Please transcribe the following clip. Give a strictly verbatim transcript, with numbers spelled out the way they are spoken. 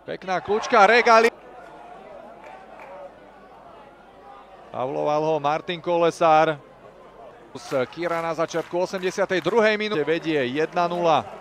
Pekná kľúčka, Regali. Fauloval ho Martin Kolesár. Kira na začiatku osemdesiatej druhej minúty vedie jedna nula.